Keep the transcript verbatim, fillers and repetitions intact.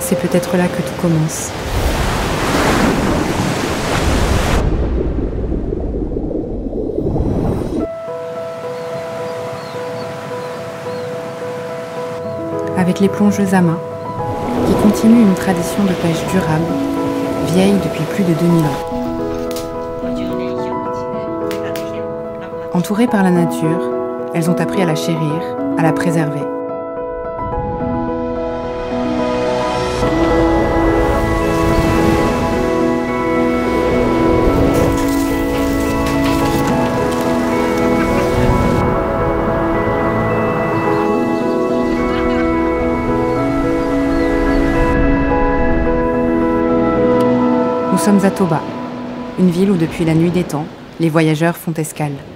c'est peut-être là que tout commence. Avec les plongeuses à main, qui continuent une tradition de pêche durable, vieille depuis plus de deux mille ans. Entourées par la nature, elles ont appris à la chérir, à la préserver. Nous sommes à Toba, une ville où depuis la nuit des temps, les voyageurs font escale.